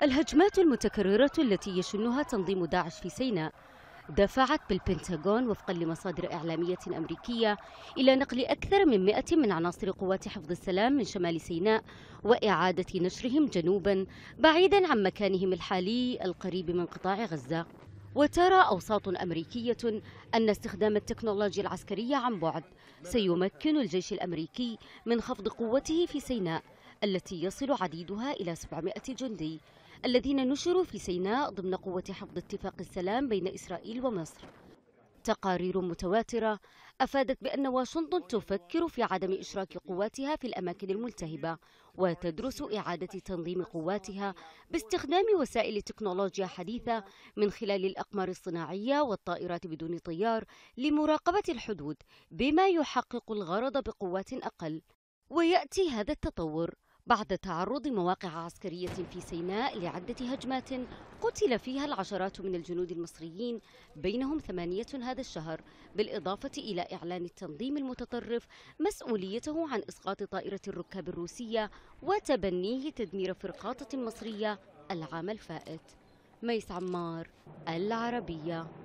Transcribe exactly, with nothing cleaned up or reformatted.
الهجمات المتكررة التي يشنها تنظيم داعش في سيناء دفعت بالبنتاغون وفقا لمصادر إعلامية أمريكية إلى نقل أكثر من مئة من عناصر قوات حفظ السلام من شمال سيناء وإعادة نشرهم جنوبا بعيدا عن مكانهم الحالي القريب من قطاع غزة. وترى أوساط أمريكية أن استخدام التكنولوجيا العسكرية عن بعد سيمكن الجيش الأمريكي من خفض قوته في سيناء التي يصل عديدها إلى سبعمئة جندي الذين نشروا في سيناء ضمن قوة حفظ اتفاق السلام بين إسرائيل ومصر. تقارير متواترة أفادت بأن واشنطن تفكر في عدم إشراك قواتها في الأماكن الملتهبة وتدرس إعادة تنظيم قواتها باستخدام وسائل تكنولوجيا حديثة من خلال الأقمار الصناعية والطائرات بدون طيار لمراقبة الحدود بما يحقق الغرض بقوات أقل. ويأتي هذا التطور بعد تعرض مواقع عسكرية في سيناء لعدة هجمات قتل فيها العشرات من الجنود المصريين بينهم ثمانية هذا الشهر، بالإضافة إلى إعلان التنظيم المتطرف مسؤوليته عن إسقاط طائرة الركاب الروسية وتبنيه تدمير فرقاطة مصرية العام الفائت. ميس عمار، العربية.